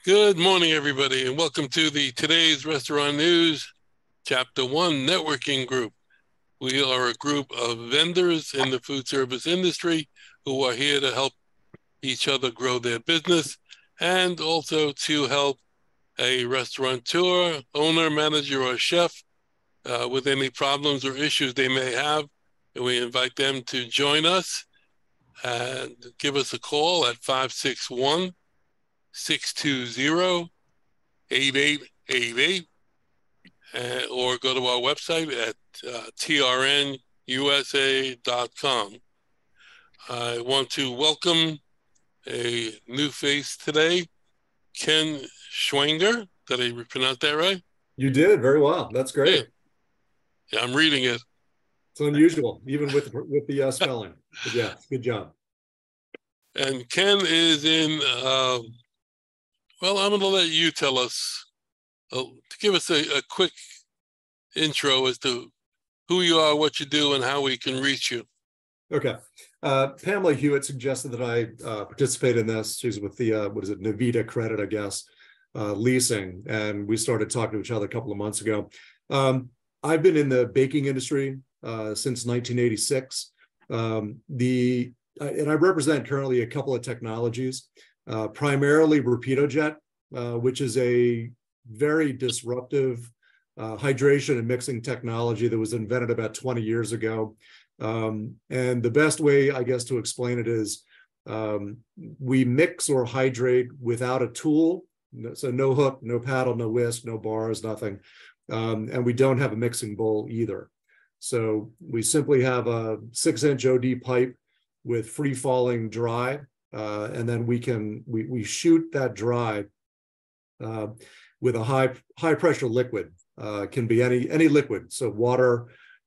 Good morning, everybody, and welcome to the Today's Restaurant News Chapter 1 Networking Group. We are a group of vendors in the food service industry who are here to help each other grow their business and also to help a restaurateur, owner, manager, or chef with any problems or issues they may have. And we invite them to join us and give us a call at 561-620-8888, or go to our website at trnusa.com. I want to welcome a new face today, Ken Schwenger. Did I pronounce that right? You did very well. That's great. Yeah, I'm reading it. It's unusual, even with the spelling. But yeah, good job. And Ken is in, well, I'm going to let you tell us, to give us a quick intro as to who you are, what you do, and how we can reach you. Okay. Pamela Hewitt suggested that I participate in this. She's with the, Navita Credit, I guess, leasing. And we started talking to each other a couple of months ago. I've been in the baking industry since 1986. And I represent currently a couple of technologies, primarily RapidoJet, which is a very disruptive hydration and mixing technology that was invented about 20 years ago. And the best way, I guess, to explain it is we mix or hydrate without a tool. So no hook, no paddle, no whisk, no bars, nothing. And we don't have a mixing bowl either. So we simply have a 6-inch OD pipe with free-falling dry, and then we shoot that dry with a high pressure liquid. Can be any liquid, so water,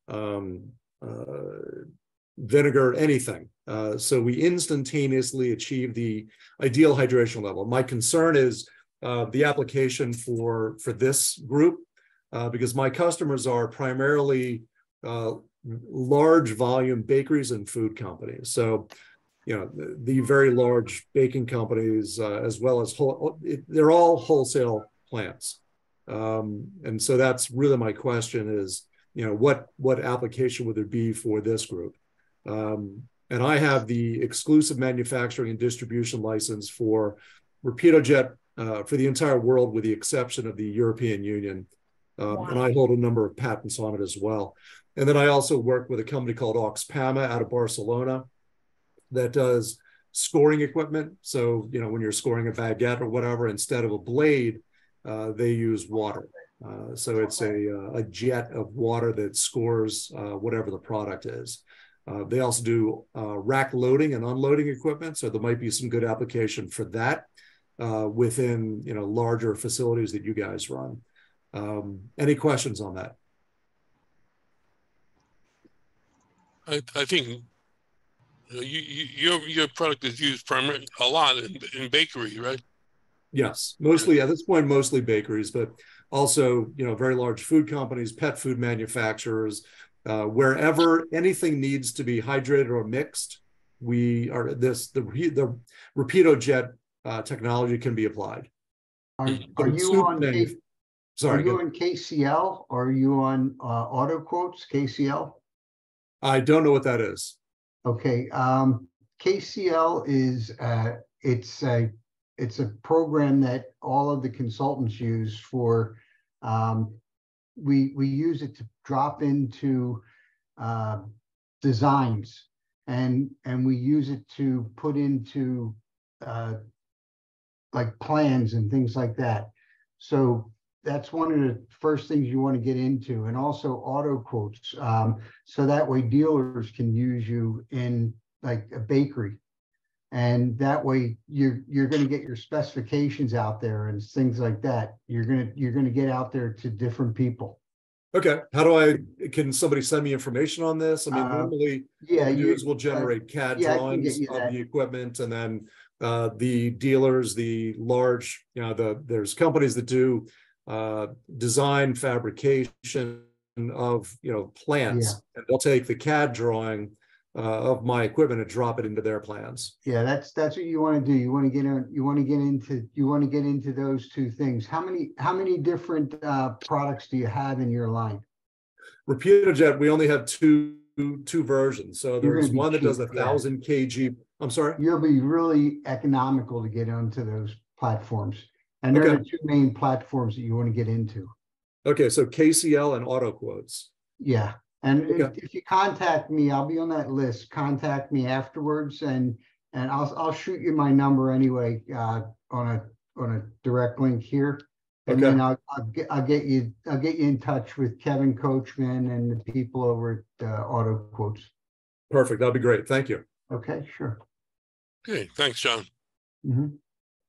vinegar, anything. So we instantaneously achieve the ideal hydration level. My concern is the application for this group, because my customers are primarily large volume bakeries and food companies. So, the very large baking companies, as well as they're all wholesale plants. And so that's really my question is, what application would there be for this group? And I have the exclusive manufacturing and distribution license for RapidoJet for the entire world, with the exception of the European Union. Wow. And I hold a number of patents on it as well. And then I also work with a company called Oxpama out of Barcelona that does scoring equipment. So, when you're scoring a baguette or whatever, instead of a blade, they use water. So it's a jet of water that scores whatever the product is. They also do rack loading and unloading equipment. So there might be some good application for that within, larger facilities that you guys run. Any questions on that? I think your product is used primarily a lot in bakery, right? Yes, mostly at this point, mostly bakeries, but also, very large food companies, pet food manufacturers, wherever anything needs to be hydrated or mixed, the RapidoJet technology can be applied. Are you on KCL? Or are you on Auto Quotes, KCL? I don't know what that is. Okay, KCL is it's a program that all of the consultants use for. We use it to drop into designs, and we use it to put into like plans and things like that. So that's one of the first things you want to get into, and also auto quotes, so that way dealers can use you in like a bakery, and that way you're going to get your specifications out there and things like that. You're going to get out there to different people. Okay, can somebody send me information on this? I mean, normally we'll generate CAD drawings of the equipment, and then the dealers, the large, there's companies that do design fabrication of plants, and they'll take the CAD drawing of my equipment and drop it into their plans. Yeah, that's what you want to do. You want to get into those two things. How many different products do you have in your line? RapidoJet, we only have two versions. So there's one that does 1,000 kg. I'm sorry. You'll be really economical to get onto those platforms, and they're the two main platforms that you want to get into. Okay, so KCL and auto quotes. Yeah. And if you contact me, I'll be on that list. Contact me afterwards, and I'll shoot you my number anyway on a direct link here, and then I'll get you in touch with Kevin Coachman and the people over at Auto Quotes. Perfect. That'd be great. Thank you. Okay, sure. Okay, thanks, John. Mm-hmm.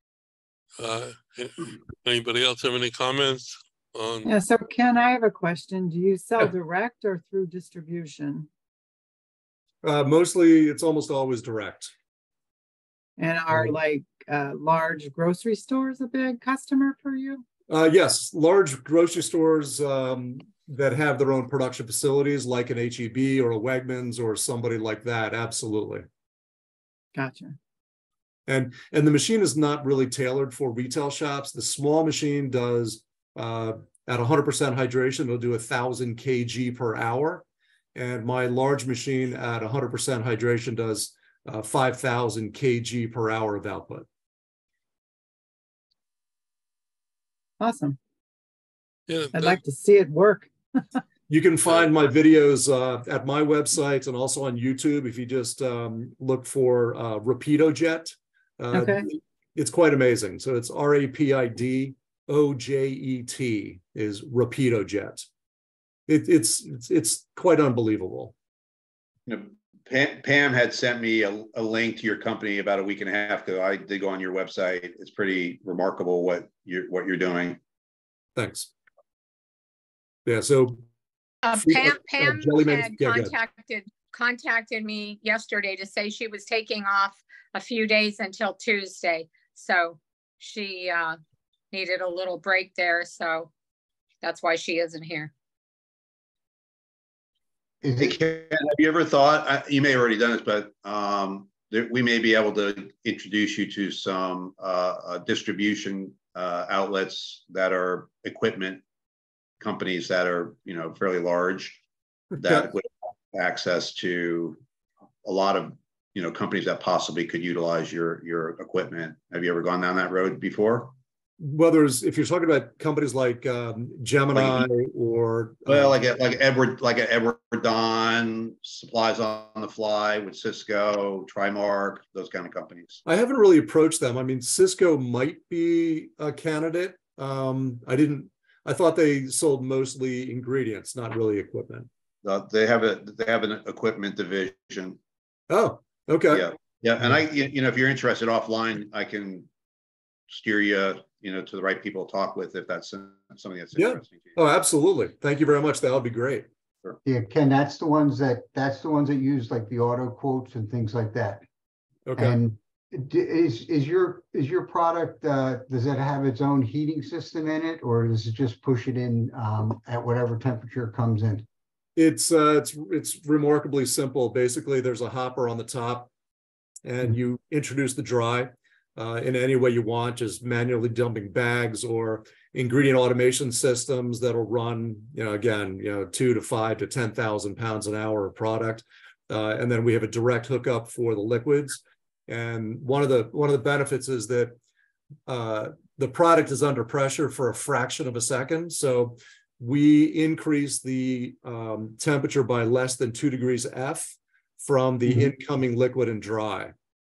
Anybody else have any comments? Yeah, so Ken, I have a question. Do you sell direct or through distribution? Mostly, it's almost always direct. And are like large grocery stores a big customer for you? Yes, large grocery stores that have their own production facilities, like an H-E-B or a Wegmans or somebody like that. Absolutely. Gotcha. And the machine is not really tailored for retail shops. The small machine does at 100% hydration, it'll do 1,000 kg per hour. And my large machine at 100% hydration does 5,000 kg per hour of output. Awesome. Yeah, I'd like to see it work. You can find my videos at my website and also on YouTube if you just look for RapidoJet. It's quite amazing. So it's RapidoJet is RapidoJet. It's quite unbelievable. You know, Pam had sent me a link to your company about a week and a half ago. I did go on your website. It's pretty remarkable what you're doing. Thanks. Yeah. So Pam had contacted me yesterday to say she was taking off a few days until Tuesday. So she needed a little break there. So that's why she isn't here. Hey, Ken, have you ever thought, you may have already done this, but we may be able to introduce you to some distribution outlets that are equipment companies that are, fairly large, that would have access to a lot of, companies that possibly could utilize your equipment. Have you ever gone down that road before? Well, if you're talking about companies like Gemini or like Edward Don, Supplies on the Fly with Cisco, Trimark, those kind of companies. I haven't really approached them. I mean, Cisco might be a candidate. I thought they sold mostly ingredients, not really equipment. They have an equipment division. Oh, okay. Yeah, and if you're interested offline, I can steer you, to the right people to talk with if that's something that's interesting to you. Oh, absolutely. Thank you very much. That would be great. Sure. Yeah, Ken, that's the ones that use like the auto quotes and things like that. Okay. And is your product, does it have its own heating system in it, or does it just push it in at whatever temperature it comes in? It's remarkably simple. Basically, there's a hopper on the top, and you introduce the dry in any way you want, just manually dumping bags or ingredient automation systems that'll run, 2 to 5 to 10,000 pounds an hour of product, and then we have a direct hookup for the liquids. And one of the benefits is that the product is under pressure for a fraction of a second. So we increase the temperature by less than 2 degrees F from the incoming liquid and dry.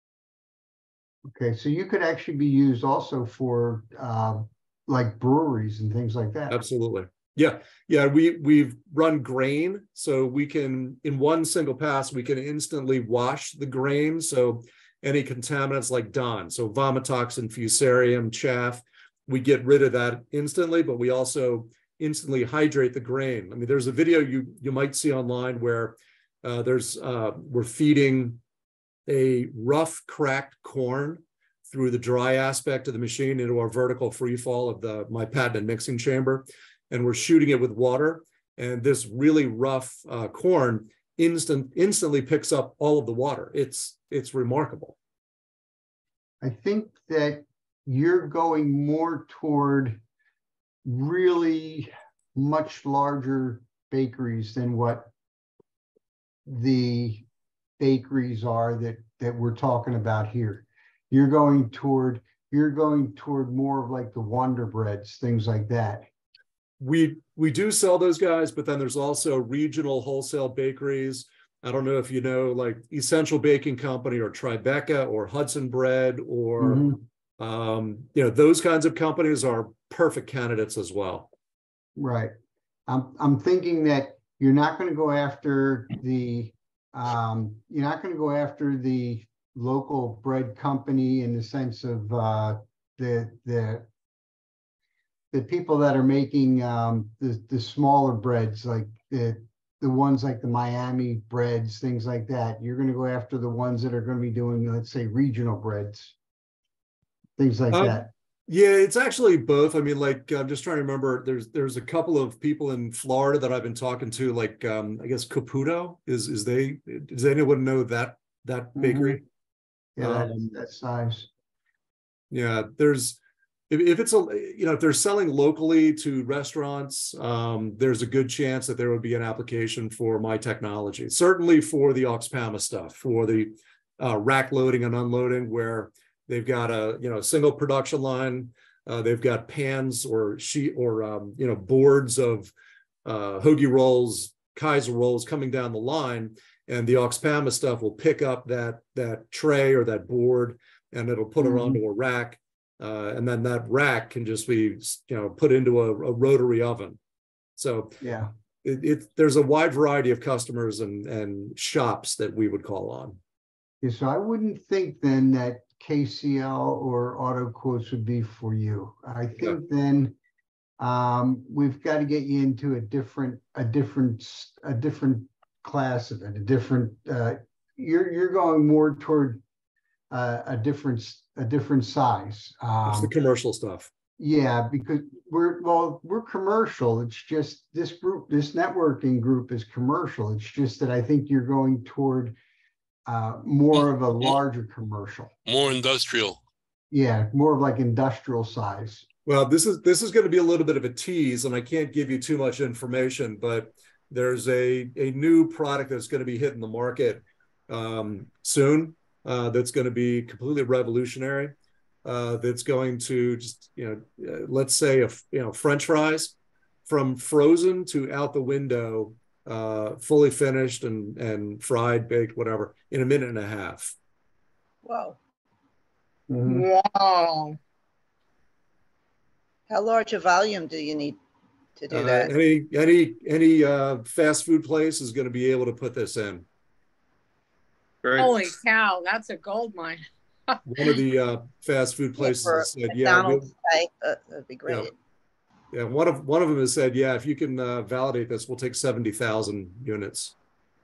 Okay, so you could actually be used also for like breweries and things like that. Absolutely. Yeah. We've run grain, so we can, in one single pass, we can instantly wash the grain. So any contaminants like DON, so vomitoxin, fusarium, chaff, we get rid of that instantly, but we also instantly hydrate the grain. I mean, there's a video you might see online where we're feeding a rough cracked corn through the dry aspect of the machine into our vertical free fall of my patented mixing chamber, and we're shooting it with water. And this really rough corn instantly picks up all of the water. It's remarkable. I think that you're going more toward really much larger bakeries than what the bakeries are that we're talking about here. You're going toward more of like the Wonder Breads, things like that. We do sell those guys, but then there's also regional wholesale bakeries. I don't know if you know, like Essential Baking Company or Tribeca or Hudson Bread or those kinds of companies are perfect candidates as well. Right. I'm thinking that you're not going to go after the local bread company in the sense of the people that are making the smaller breads, like the ones like the Miami breads, things like that. You're going to go after the ones that are going to be doing, let's say, regional breads, things like that. Yeah, it's actually both. I mean, like, I'm just trying to remember, there's a couple of people in Florida that I've been talking to, like, I guess Caputo does anyone know that bakery? Yeah, that size. Yeah, if it's if they're selling locally to restaurants, there's a good chance that there would be an application for my technology. Certainly for the Oxpama stuff, for the rack loading and unloading, where they've got a single production line. They've got pans or boards of hoagie rolls, Kaiser rolls coming down the line, and the Oxpama stuff will pick up that tray or that board, and it'll put it onto a rack, and then that rack can just be put into a rotary oven. So yeah, there's a wide variety of customers and shops that we would call on. Yeah, so I wouldn't think then that KCL or Auto Quotes would be for you. I think then we've got to get you into a different class of it. You're going more toward a different size. It's the commercial stuff. Yeah, because we're commercial. It's just this networking group is commercial. It's just that I think you're going toward more of a larger commercial, more industrial. Yeah, more of like industrial size. Well, this is going to be a little bit of a tease, and I can't give you too much information, but there's a new product that's going to be hitting the market soon. That's going to be completely revolutionary. That's going to just let's say French fries from frozen to out the window, fully finished and fried, baked, whatever, in a minute and a half. Wow. Wow. How large a volume do you need to do that? Any fast food place is going to be able to put this in. Great. Holy cow, that's a gold mine. One of the fast food places said, McDonald's, that'd be great. Yeah, one of them has said, yeah, if you can validate this, we'll take 70,000 units.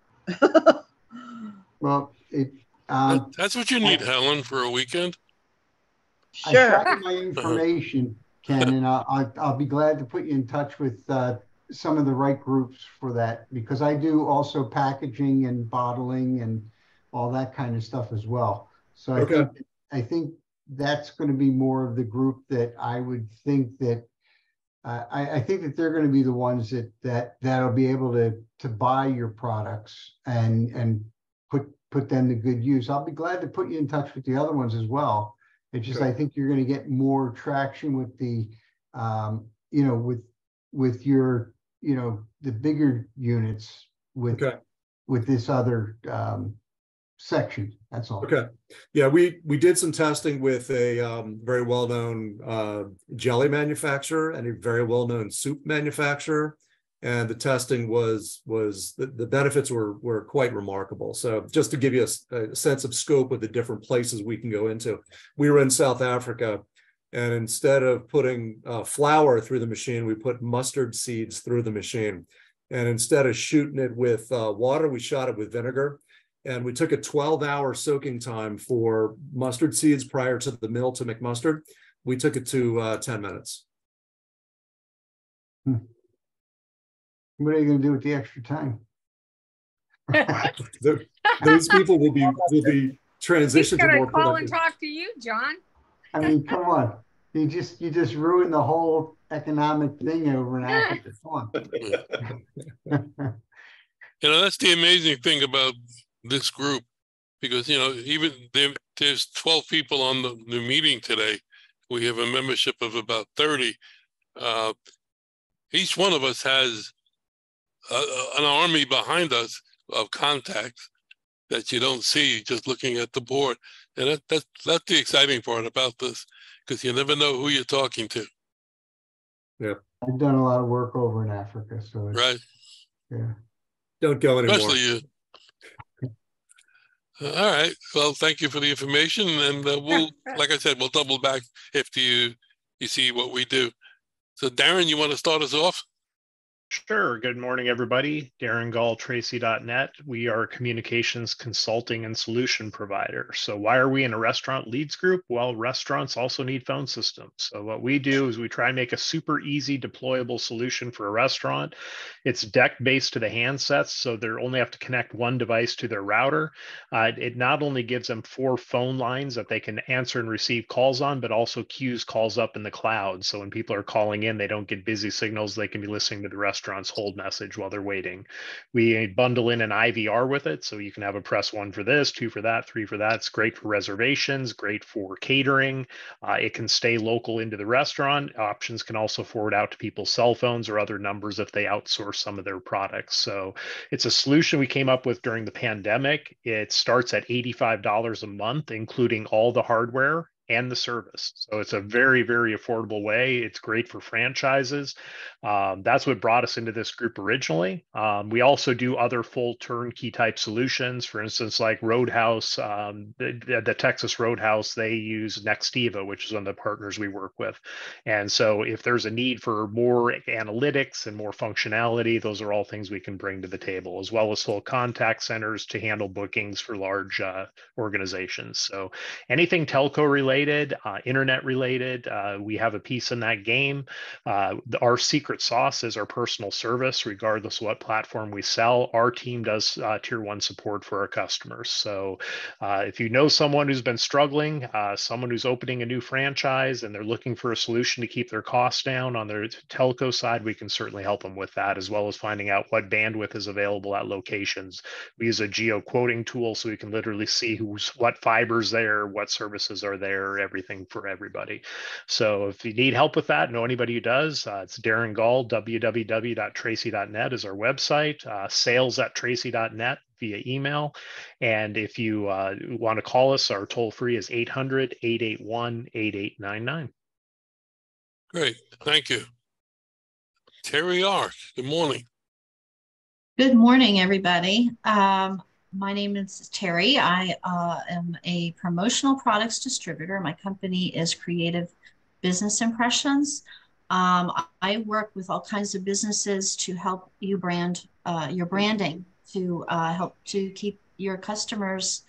Well, that's what you need, Helen, for a weekend. Sure. I shot my information, Ken, and I'll be glad to put you in touch with some of the right groups for that, because I do also packaging and bottling and all that kind of stuff as well. So I think that's going to be more of the group that I would think that I think that they're going to be the ones that'll be able to buy your products and put them to good use. I'll be glad to put you in touch with the other ones as well. It's just I think you're going to get more traction with the with your the bigger units with this other section. That's all. Okay. Yeah, we did some testing with a very well-known jelly manufacturer and a very well-known soup manufacturer, and the testing was the benefits were quite remarkable. So just to give you a sense of scope of the different places we can go into, we were in South Africa, and instead of putting flour through the machine, we put mustard seeds through the machine, and instead of shooting it with water, we shot it with vinegar. And we took a 12-hour soaking time for mustard seeds prior to the mill to make mustard. We took it to 10 minutes. What are you going to do with the extra time? Those people will be transitioned to more call and productive. talk to you, John. I mean, come on. You just ruined the whole economic thing over in Africa. Come on. You know, that's the amazing thing about this group, because, you know, even there's 12 people on the meeting today. We have a membership of about 30. Each one of us has an army behind us of contacts that you don't see just looking at the board. And that's the exciting part about this, because you never know who you're talking to. Yeah. I've done a lot of work over in Africa, so it's, right. Yeah. Don't go anymore. Especially you. All right. Well, thank you for the information, and we'll, like I said, we'll double back after you see what we do. So, Darren, you want to start us off? Sure. Good morning, everybody. Darren Gall, Tracy.net. We are a communications consulting and solution provider. So why are we in a restaurant leads group? Well, restaurants also need phone systems. So what we do is we try and make a super easy deployable solution for a restaurant. It's deck-based to the handsets, so they only have to connect one device to their router. It not only gives them 4 phone lines that they can answer and receive calls on, but also queues calls up in the cloud. So when people are calling in, they don't get busy signals. They can be listening to the restaurant's hold message while they're waiting. We bundle in an IVR with it, so you can have a press 1 for this, 2 for that, 3 for that. It's great for reservations, great for catering. It can stay local into the restaurant. Options can also forward out to people's cell phones or other numbers if they outsource some of their products. So it's a solution we came up with during the pandemic. It starts at $85 a month, including all the hardware and the service. So it's a very, very affordable way. It's great for franchises. That's what brought us into this group originally. We also do other full turnkey type solutions. For instance, like Roadhouse, the Texas Roadhouse, they use Nextiva, which is one of the partners we work with. And so if there's a need for more analytics and more functionality, those are all things we can bring to the table, as well as full contact centers to handle bookings for large organizations. So anything telco related, internet related, we have a piece in that game. Our secret sauce is our personal service, regardless of what platform we sell. Our team does tier 1 support for our customers. So if you know someone who's been struggling, someone who's opening a new franchise and they're looking for a solution to keep their costs down on their telco side, we can certainly help them with that, as well as finding out what bandwidth is available at locations. We use a geo quoting tool, so we can literally see what fiber's there, what services are there, everything for everybody. So if you need help with that, know anybody who does, it's Darren Gall, www.tracy.net is our website, sales@tracy.net via email. And if you want to call us, our toll free is 800-881-8899. Great. Thank you. Terry R., good morning. Good morning, everybody. My name is Terry. I am a promotional products distributor. My company is Creative Business Impressions. I work with all kinds of businesses to help you brand your branding, to help to keep your customers,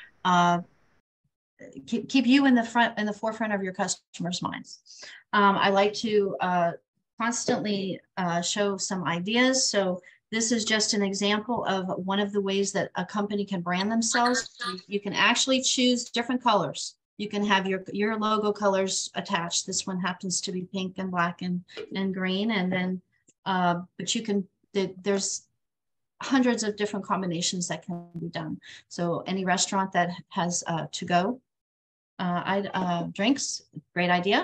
keep you in the forefront of your customers' minds. I like to constantly show some ideas. So this is just an example of one of the ways that a company can brand themselves. You can actually choose different colors. You can have your logo colors attached. This one happens to be pink and black and green. And then, but you can, there's hundreds of different combinations that can be done. So any restaurant that has to-go drinks, great idea.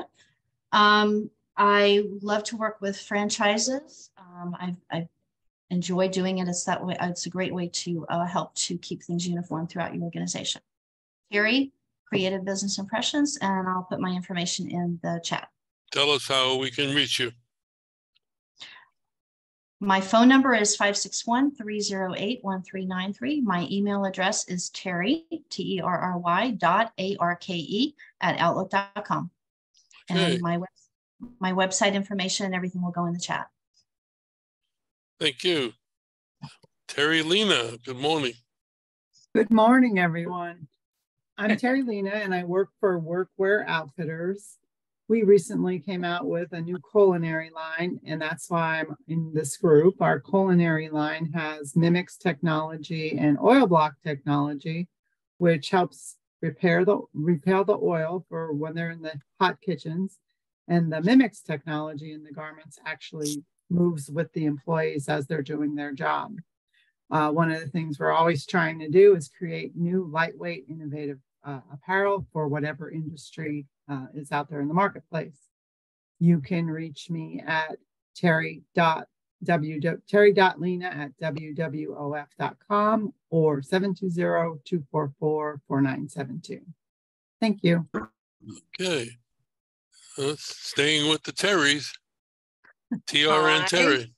I love to work with franchises. I enjoy doing it. It's that way. It's a great way to help to keep things uniform throughout your organization. Terry, Creative Business Impressions, and I'll put my information in the chat. Tell us how we can reach you. My phone number is 561-308-1393. My email address is Terry, terry.arke@outlook.com. Okay. And my website information and everything will go in the chat. Thank you. Terry Lena, good morning. Good morning, everyone. I'm Terry Lena, and I work for Workwear Outfitters. we recently came out with a new culinary line, and that's why I'm in this group. Our culinary line has Mimics technology and oil block technology, which helps repel the oil for when they're in the hot kitchens. And the Mimics technology in the garments actually moves with the employees as they're doing their job. One of the things we're always trying to do is create new lightweight, innovative apparel for whatever industry is out there in the marketplace. You can reach me at terry.lena@wwof.com or 720-244-4972. Thank you. Okay. Staying with the Terrys. TRN Terry.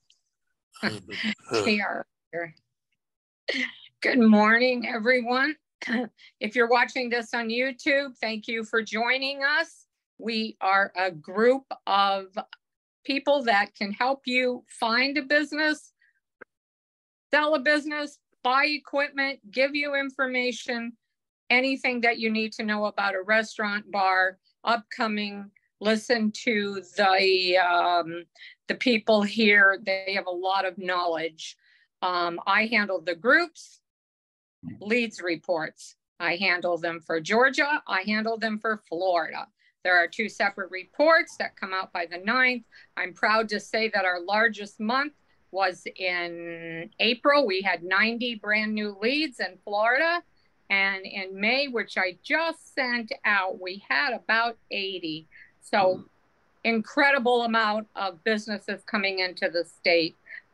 TR. Good morning, everyone. If you're watching this on YouTube, thank you for joining us. We are a group of people that can help you find a business, sell a business, buy equipment, give you information, anything that you need to know about a restaurant, bar, upcoming. Listen to the people here. They have a lot of knowledge. I handle the groups, leads reports. I handle them for Georgia. I handle them for Florida. There are 2 separate reports that come out by the 9th. I'm proud to say that our largest month was in April. We had 90 brand new leads in Florida. And in May, which I just sent out, we had about 80. So incredible amount of businesses coming into the state.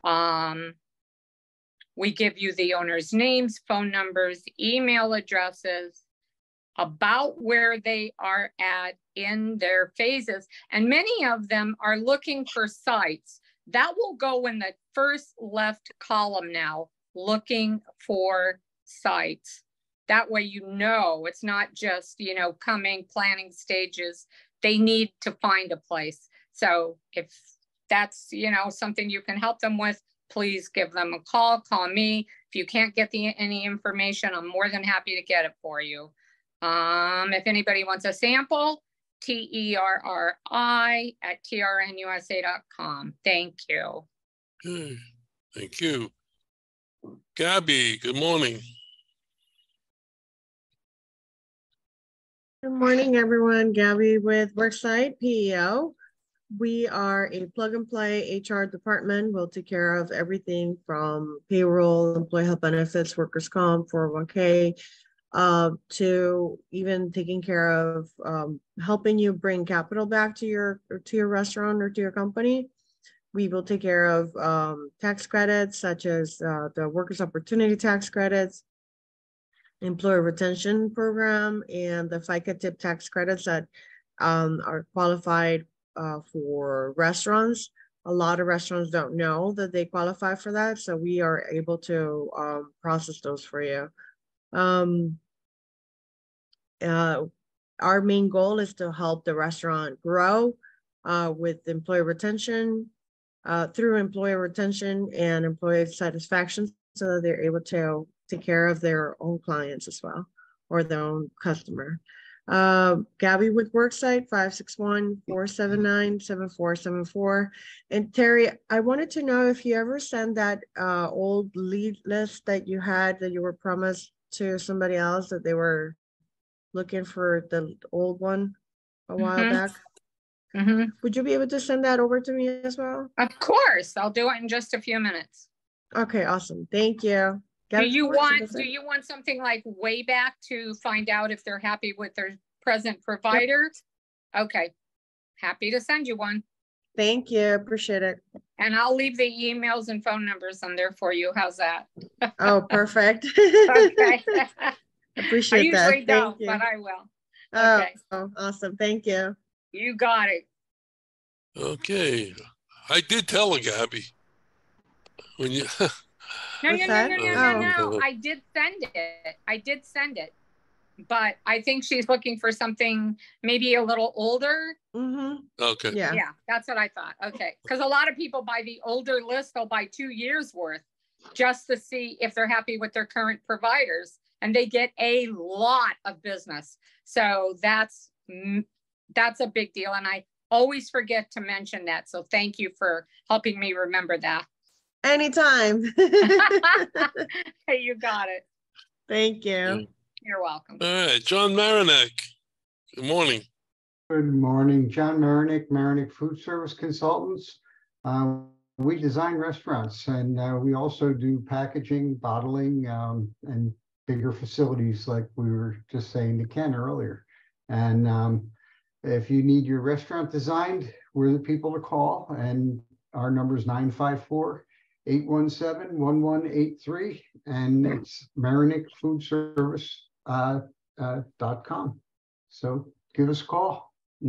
We give you the owner's names, phone numbers, email addresses, about where they are at in their phases. And many of them are looking for sites. That will go in the first left column now, looking for sites. That way, you know, it's not just, you know, coming, planning stages. They need to find a place. So if that's, you know, something you can help them with, please give them a call, call me. If you can't get any information, I'm more than happy to get it for you. If anybody wants a sample, terri@trnusa.com. Thank you. Okay. Thank you. Gabby, good morning. Good morning, everyone. Gabby with Worksite PEO. We are a plug and play HR department. We'll take care of everything from payroll, employee health benefits, workers' comp, 401k, to even taking care of helping you bring capital back to your restaurant or to your company. We will take care of tax credits such as the Workers' Opportunity Tax Credits, Employer Retention Program, and the FICA tip tax credits that are qualified for restaurants. A lot of restaurants don't know that they qualify for that, so we are able to process those for you. Our main goal is to help the restaurant grow with employee retention, through employee retention and employee satisfaction, so that they're able to take care of their own clients as well, or their own customer. Gabby with Worksite, 561-479-7474. And Terry, I wanted to know if you ever sent that old lead list that you had that you were promised to somebody else, that they were looking for the old one a while back. Would you be able to send that over to me as well? Of course, I'll do it in just a few minutes. Okay, awesome. Thank you. Do you want something like way back to find out if they're happy with their present provider? Yep. Okay, happy to send you one. Thank you, appreciate it. And I'll leave the emails and phone numbers on there for you. How's that? Oh, perfect. Okay. Appreciate that. I usually don't, but I will. Okay. Oh, awesome. Thank you. You got it. Okay. I did tell her, Gabby. When you No. I did send it. But I think she's looking for something maybe a little older. Okay. Yeah, that's what I thought. Okay. Because a lot of people buy the older list, they'll buy 2 years worth just to see if they're happy with their current providers. And they get a lot of business. So that's that's a big deal. And I always forget to mention that. So thank you for helping me remember that. Anytime. Hey, you got it. Thank you. You're welcome. All right, John Marinak. Good morning. Good morning, John Marinick, Marinick Food Service Consultants. We design restaurants, and we also do packaging, bottling, and bigger facilities like we were just saying to Ken earlier. And if you need your restaurant designed, we're the people to call, and our number is 954-817-1183, and it's marinickfoodservice.com. So give us a call,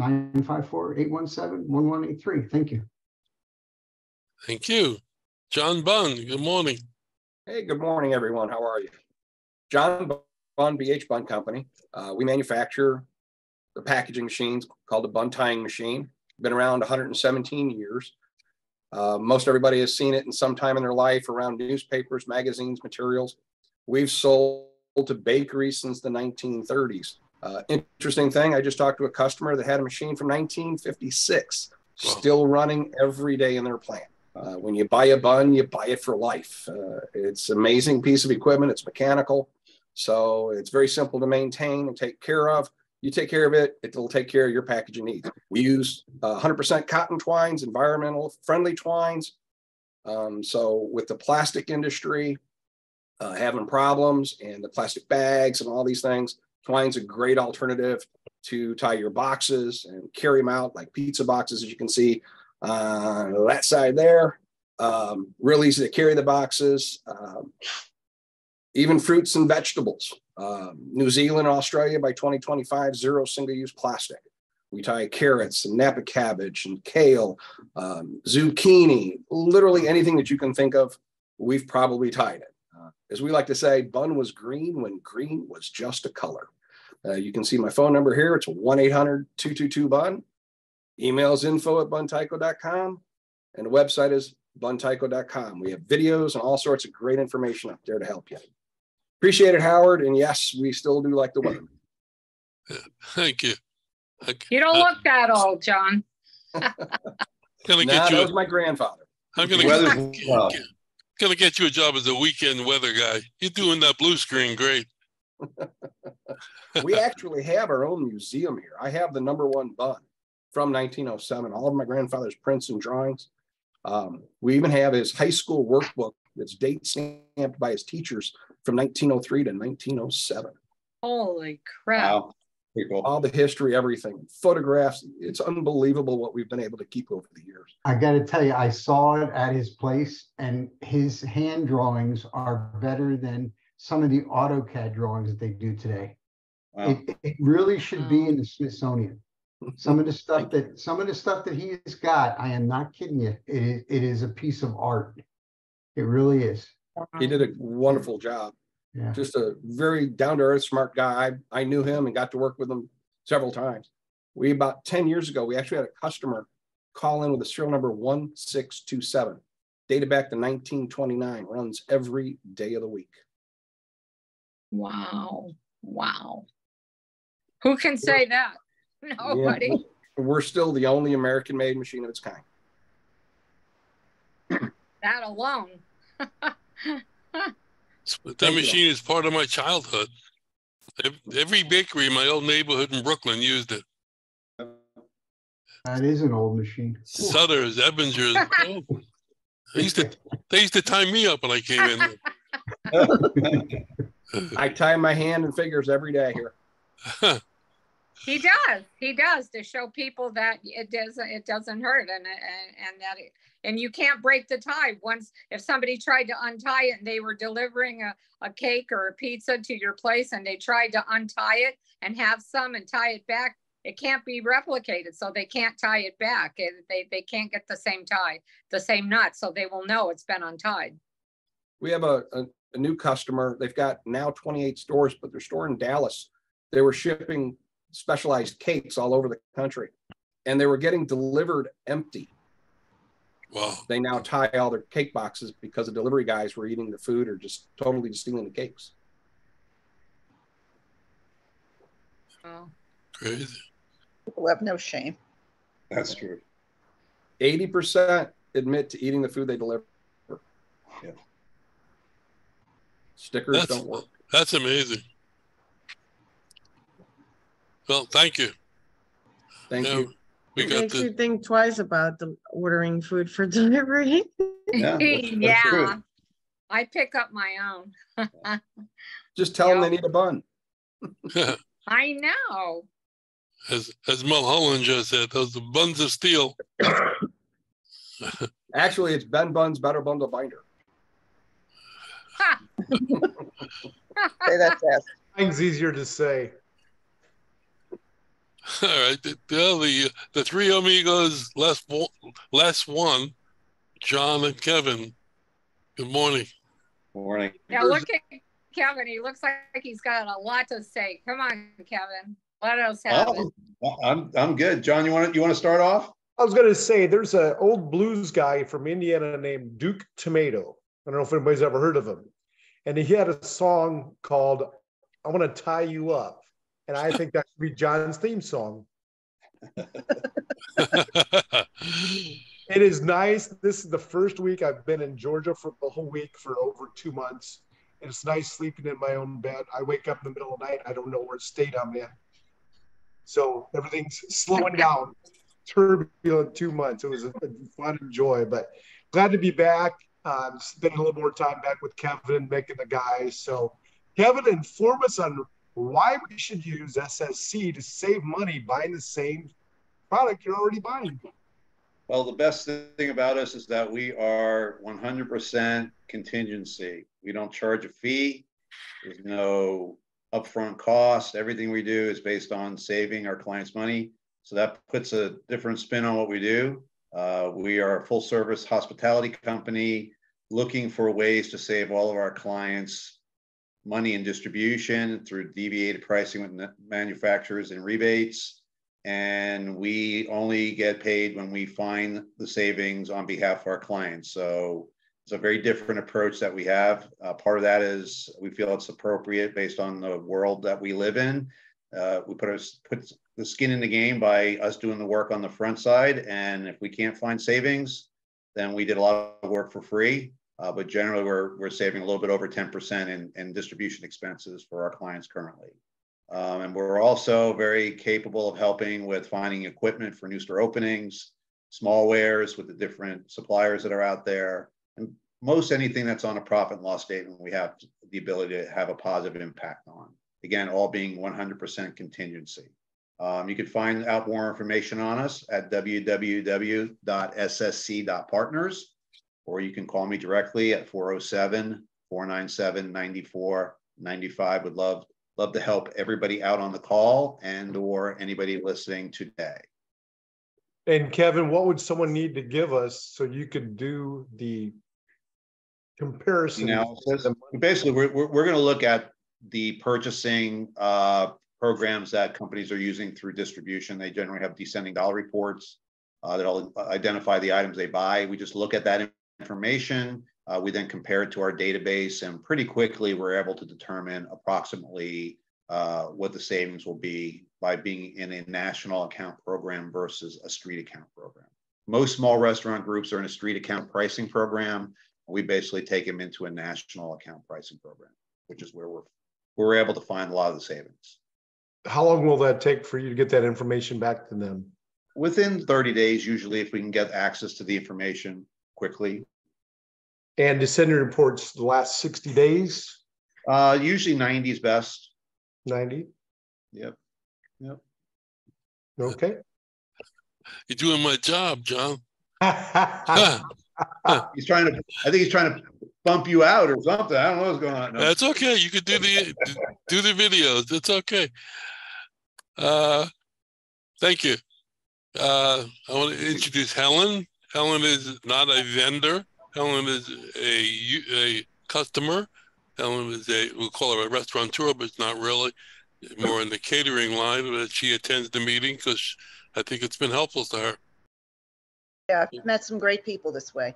954-817-1183. Thank you. Thank you. John Bunn, good morning. Hey, good morning, everyone. How are you? John Bunn, BH Bun Company. We manufacture the packaging machines called the bun tying machine. Been around 117 years. Most everybody has seen it in some time in their life around newspapers, magazines, materials. We've sold to bakeries since the 1930s. Interesting thing, I just talked to a customer that had a machine from 1956, still running every day in their plant. When you buy a bun, you buy it for life. It's an amazing piece of equipment. It's mechanical, so it's very simple to maintain and take care of. You take care of it, it'll take care of your packaging needs. We use 100% cotton twines, environmental friendly twines. So with the plastic industry having problems and the plastic bags and all these things, twine's a great alternative to tie your boxes and carry them out like pizza boxes, as you can see on that side there. Real easy to carry the boxes. Even fruits and vegetables. New Zealand and Australia by 2025, 0 single-use plastic. We tie carrots and Napa cabbage and kale, zucchini, literally anything that you can think of, we've probably tied it. As we like to say, bun was green when green was just a color. You can see my phone number here. It's 1-800-222-BUN. Email is info@buntyco.com, and the website is buntyco.com. We have videos and all sorts of great information up there to help you. Appreciate it, Howard. And yes, we still do like the weather. Thank you. You don't look that old, John. That was my grandfather. I'm gonna get you a job as a weekend weather guy. You're doing that blue screen great. We actually have our own museum here. I have the #1 bun from 1907, all of my grandfather's prints and drawings. We even have his high school workbook that's date stamped by his teachers from 1903 to 1907. Holy crap. Wow. All the history, everything, photographs. It's unbelievable what we've been able to keep over the years. I got to tell you, I saw it at his place, and his hand drawings are better than some of the AutoCAD drawings that they do today. Wow. It really should be in the Smithsonian. Some of the stuff that he's got, I am not kidding you. It is a piece of art. It really is. He did a wonderful job. Yeah. Just a very down-to-earth, smart guy. I knew him and got to work with him several times. About 10 years ago, we actually had a customer call in with a serial number 1627, dated back to 1929, runs every day of the week. Wow. Wow. Who can say that? Nobody. Yeah, we're still the only American-made machine of its kind. That alone. That machine is part of my childhood. Every bakery in my old neighborhood in Brooklyn used it. That is an old machine. Sutter's, Ebbingers. They used to tie me up when I came in. I tie my hand and fingers every day here. He does to show people that it doesn't hurt and you can't break the tie. Once, if somebody tried to untie it and they were delivering a cake or a pizza to your place and they tried to untie it and have some and tie it back, it can't be replicated. So they can't tie it back. They can't get the same tie, the same nut. So they will know it's been untied. We have a new customer. They've got now 28 stores, but their store in Dallas, they were shipping specialized cakes all over the country and they were getting delivered empty. Wow. They now tie all their cake boxes because the delivery guys were eating the food or just totally stealing the cakes. Oh. Crazy. People have no shame. That's true. 80% admit to eating the food they deliver. Yeah. Stickers don't work. That's amazing. Well, thank you. Thank you. It makes you think twice about ordering food for delivery. Yeah. Yeah. I pick up my own. Just tell them they need a bun. I know. As Mulholland just said, those are buns of steel. Actually, it's Ben Bun's Better Bundle Binder. Say that fast. Mine's easier to say. All right. The three amigos, last one, John and Kevin. Good morning. Morning. Now look at Kevin. He looks like he's got a lot to say. Come on, Kevin. Let us have it. I'm good. John, you want to start off? I was going to say there's an old blues guy from Indiana named Duke Tomato. I don't know if anybody's ever heard of him. And he had a song called I Want to Tie You Up. And I think that should be John's theme song. It is nice. This is the first week I've been in Georgia for the whole week for over 2 months. And it's nice sleeping in my own bed. I wake up in the middle of the night. I don't know what state I'm in. So everything's slowing down. Turbulent 2 months. It was a fun and joy, but glad to be back. Spending a little more time back with Kevin, making the guys. So Kevin, inform us on why we should use SSC to save money buying the same product you're already buying. Well, the best thing about us is that we are 100% contingency. We don't charge a fee. There's no upfront cost. Everything we do is based on saving our clients money. So that puts a different spin on what we do. We are a full service hospitality company looking for ways to save all of our clients money in distribution through deviated pricing with manufacturers and rebates. And we only get paid when we find the savings on behalf of our clients. So it's a very different approach that we have. Part of that is we feel it's appropriate based on the world that we live in. We put the skin in the game by us doing the work on the front side. And if we can't find savings, then we did a lot of work for free. But generally, we're saving a little bit over 10% in distribution expenses for our clients currently. And we're also very capable of helping with finding equipment for new store openings, small wares with the different suppliers that are out there. And most anything that's on a profit and loss statement, we have the ability to have a positive impact on. Again, all being 100% contingency. You can find out more information on us at www.ssc.partners, or you can call me directly at 407-497-9495. Would love to help everybody out on the call and or anybody listening today. And Kevin, what would someone need to give us so you could do the comparison? Basically, we're going to look at the purchasing programs that companies are using through distribution. They generally have descending dollar reports that'll identify the items they buy. We just look at that information. We then compare it to our database, and pretty quickly we're able to determine approximately what the savings will be by being in a national account program versus a street account program. Most small restaurant groups are in a street account pricing program. We basically take them into a national account pricing program, which is where we're able to find a lot of the savings. How long will that take for you to get that information back to them? Within 30 days, usually, if we can get access to the information quickly. And descending reports the last 60 days? Usually 90 is best. 90? Yep. Okay. You're doing my job, John. I think he's trying to bump you out or something. I don't know what's going on. No. That's okay. You could do the videos. It's okay. Thank you. I want to introduce Helen. Helen is not a vendor. Helen is a customer. Helen is we'll call her a restaurateur, but it's not really. More in the catering line, but she attends the meeting because I think it's been helpful to her. Yeah, I've met some great people this way.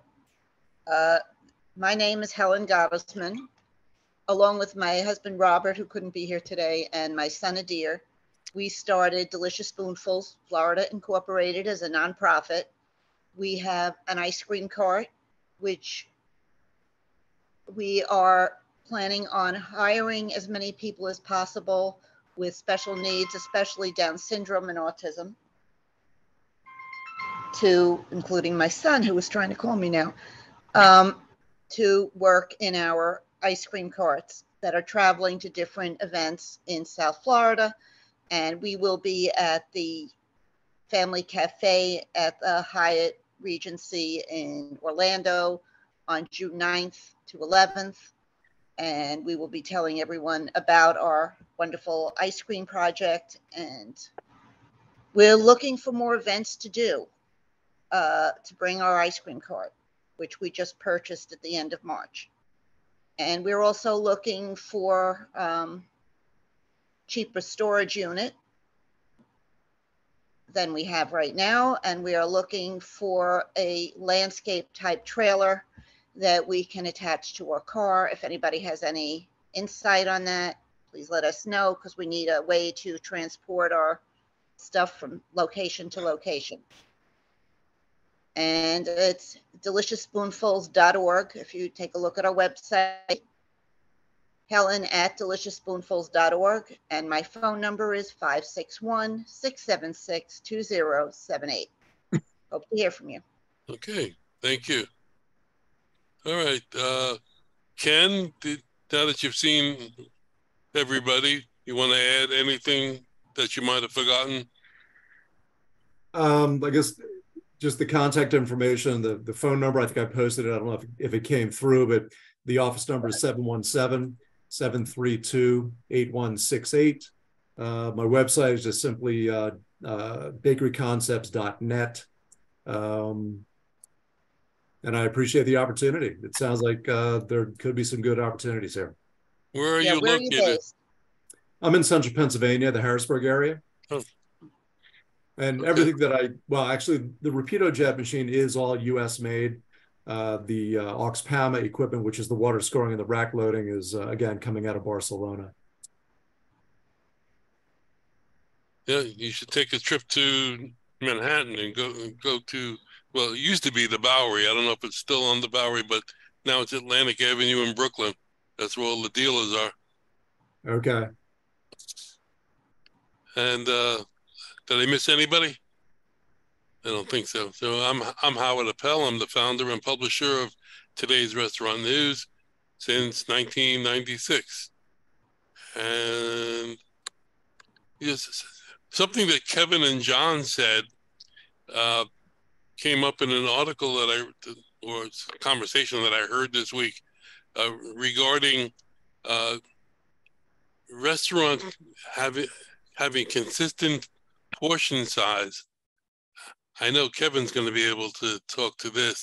My name is Helen Gottesman, along with my husband, Robert, who couldn't be here today, and my son, Adir. we started Delicious Spoonfuls Florida Incorporated as a nonprofit. We have an ice cream cart, which we are planning on hiring as many people as possible with special needs, especially Down syndrome and autism, to including my son, who was trying to call me now, to work in our ice cream carts that are traveling to different events in South Florida. And we will be at the Family Cafe at the Hyatt Regency in Orlando on June 9th to 11th. And we will be telling everyone about our wonderful ice cream project. And we're looking for more events to do, to bring our ice cream cart, which we just purchased at the end of March. And we're also looking for cheaper storage unit than we have right now. And we are looking for a landscape type trailer that we can attach to our car. If anybody has any insight on that, please let us know, because we need a way to transport our stuff from location to location. And it's deliciousspoonfuls.org. If you take a look at our website, Helen at deliciousspoonfuls.org. And my phone number is 561-676-2078. Hope to hear from you. Okay, thank you. All right, Ken, now that you've seen everybody, you want to add anything that you might have forgotten? I guess just the contact information, the phone number, I think I posted it. I don't know if it came through, but the office number is 717-732-8168. My website is just simply bakeryconcepts.net. And I appreciate the opportunity. It sounds like there could be some good opportunities here. Where are you located? I'm in central Pennsylvania, the Harrisburg area. Oh. And everything that actually, the Rapido jet machine is all US made. The Oxpama equipment, which is the water scoring and the rack loading, is again coming out of Barcelona. Yeah, you should take a trip to Manhattan and go to, well, it used to be the Bowery. I don't know if it's still on the Bowery, but now it's Atlantic Avenue in Brooklyn. That's where all the dealers are. Okay. And did I miss anybody? I don't think so. So I'm Howard Appel. I'm the founder and publisher of Today's Restaurant News since 1996. And yes, something that Kevin and John said came up in an article or a conversation that I heard this week regarding restaurants having consistent portion size. I know Kevin's going to be able to talk to this.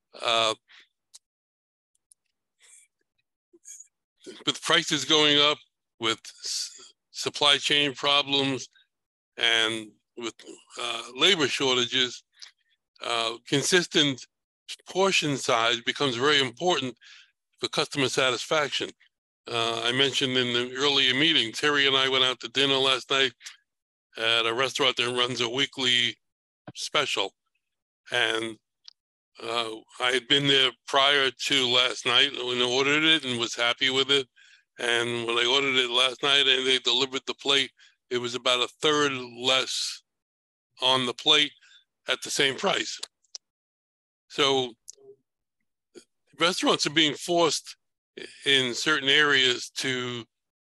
With prices going up, with supply chain problems, and with labor shortages, consistent portion size becomes very important for customer satisfaction. I mentioned in the earlier meeting, Terry and I went out to dinner last night at a restaurant that runs a weekly special, and I had been there prior to last night when I ordered it and was happy with it. And when I ordered it last night and they delivered the plate, it was about a third less on the plate at the same price. So restaurants are being forced in certain areas to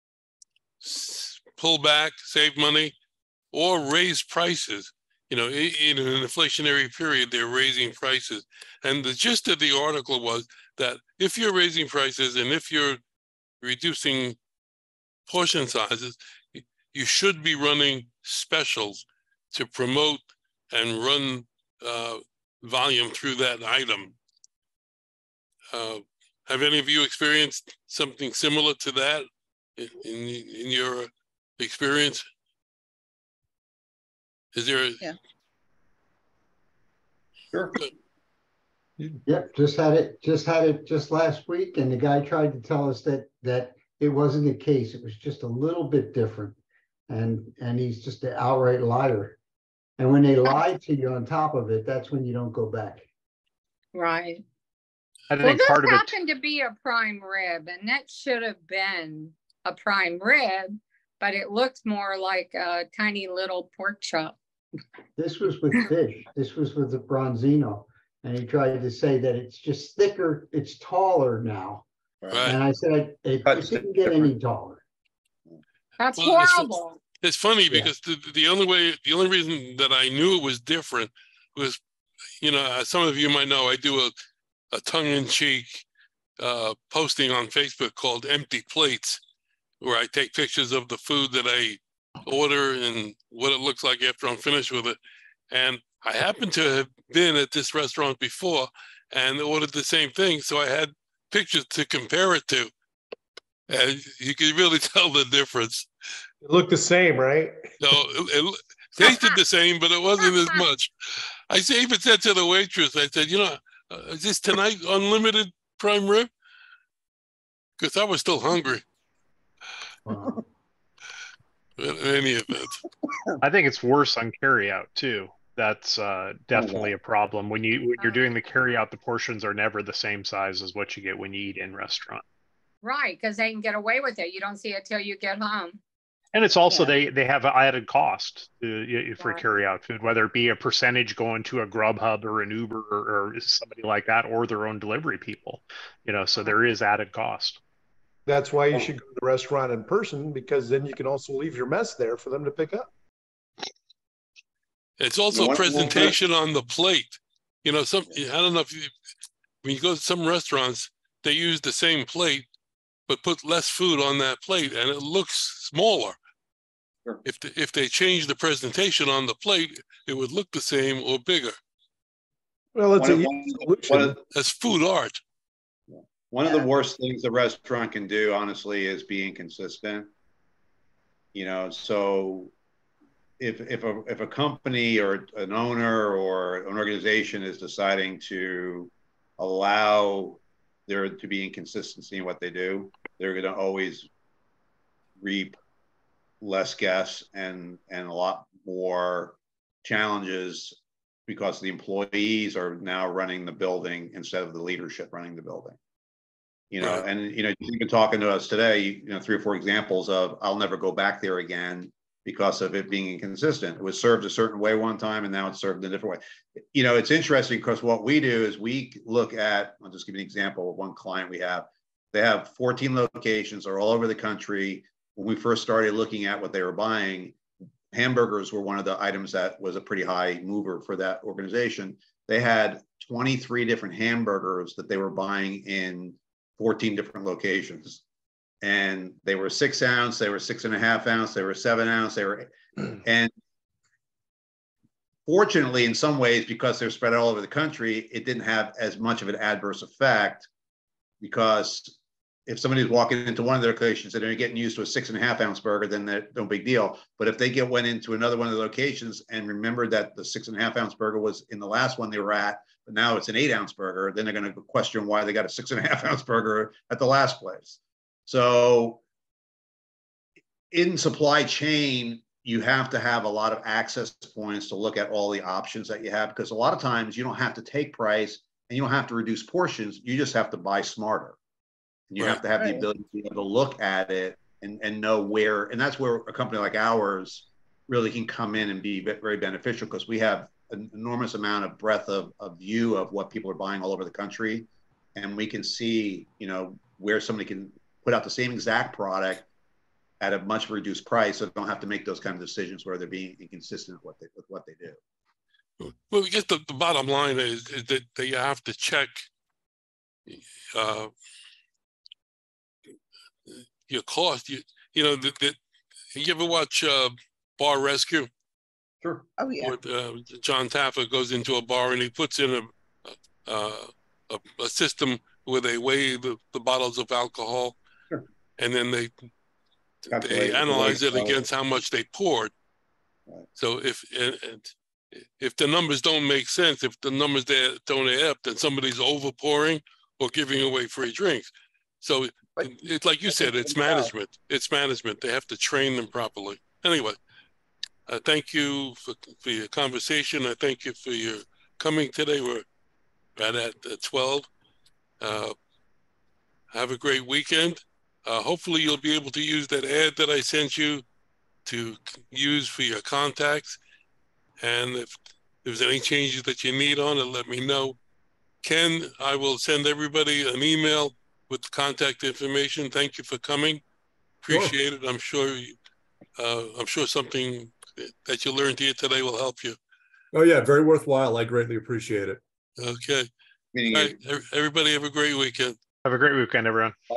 pull back, save money, or raise prices. You know, in an inflationary period, they're raising prices. And the gist of the article was that if you're raising prices and if you're reducing portion sizes, you should be running specials to promote and run volume through that item. Have any of you experienced something similar to that in your experience? Is there? Yeah. Sure. Yep, just had it just last week, and the guy tried to tell us that it wasn't the case. It was just a little bit different. and he's just an outright liar. And when they lie to you on top of it, that's when you don't go back. Right. I Well, think this part of it, happened to be a prime rib, and that should have been a prime rib, but it looked more like a tiny little pork chop. This was with fish. This was with the Bronzino. And he tried to say that it's just thicker, it's taller now. Right. And I said, it didn't get any taller. That's horrible. It's funny because the only reason that I knew it was different was, you know, as some of you might know, I do a tongue-in-cheek posting on Facebook called Empty Plates, where I take pictures of the food that I order and what it looks like after I'm finished with it. And I happened to have been at this restaurant before and ordered the same thing, so I had pictures to compare it to. And you can really tell the difference. It looked the same, right? No, it tasted the same, but it wasn't as much. I even said to the waitress, I said, you know, is this tonight unlimited prime rib? Because I was still hungry. Wow. In any event. I think it's worse on carryout too. That's definitely a problem. When you're doing the carryout, the portions are never the same size as what you get when you eat in restaurant. Right, because they can get away with it. You don't see it till you get home. And it's also they have an added cost for carryout food, whether it be a percentage going to a Grubhub or an Uber or somebody like that, or their own delivery people. You know, so there is added cost. That's why you should go to the restaurant in person, because then you can also leave your mess there for them to pick up. It's also presentation on the plate. You know, I don't know when you go to some restaurants, they use the same plate, but put less food on that plate, and it looks smaller. Sure. If they change the presentation on the plate, it would look the same or bigger. Well, it's a solution. That's food art. One of the worst things a restaurant can do, honestly, is be inconsistent. You know, so if a company or an owner or an organization is deciding to allow there to be inconsistency in what they do, they're going to always reap less guests and a lot more challenges, because the employees are now running the building instead of the leadership running the building. You know, and, you know, you've been talking to us today, you know, 3 or 4 examples of, I'll never go back there again because of it being inconsistent. It was served a certain way one time, and now it's served in a different way. You know, it's interesting because what we do is we look at, I'll just give you an example of one client we have. They have 14 locations, they're all over the country. When we first started looking at what they were buying, hamburgers were one of the items that was a pretty high mover for that organization. They had 23 different hamburgers that they were buying in 14 different locations, and they were 6 ounce, they were 6.5 ounce, they were 7 ounce, they were, and fortunately, in some ways, because they're spread all over the country, it didn't have as much of an adverse effect, because if somebody's walking into one of their locations and they're getting used to a 6.5 ounce burger, then they're no big deal. But if they went into another one of the locations and remembered that the 6.5 ounce burger was in the last one they were at, but now it's an 8 ounce burger, then they're going to question why they got a 6.5 ounce burger at the last place. So in supply chain, you have to have a lot of access points to look at all the options that you have, because a lot of times you don't have to take price and you don't have to reduce portions. You just have to buy smarter. And you have to have the ability to be able to look at it and know where, and that's where a company like ours really can come in and be very beneficial, because we have an enormous amount of breadth of view of what people are buying all over the country. And we can see, you know, where somebody can put out the same exact product at a much reduced price, so they don't have to make those kind of decisions where they're being inconsistent with what they do. Well, I guess the bottom line is that you have to check your cost. You know, you ever watch Bar Rescue? Sure. Oh yeah. Where, John Taffer goes into a bar and he puts in a system where they weigh the bottles of alcohol, sure, and then they analyze it against how much they poured. Right. So if the numbers don't make sense, if the numbers there don't add up, then somebody's over pouring or giving away free drinks. So it's like you said, it's management. It's management. They have to train them properly. anyway, thank you for your conversation. I thank you for your coming today. We're right at 12. Have a great weekend. Hopefully you'll be able to use that ad that I sent you to use for your contacts. And if there's any changes that you need on it, let me know. Ken, I will send everybody an email with the contact information. Thank you for coming. Appreciate it. I'm sure something that you learned here today will help you. Oh yeah, very worthwhile. I greatly appreciate it. Okay. All right, everybody have a great weekend. Have a great weekend, everyone.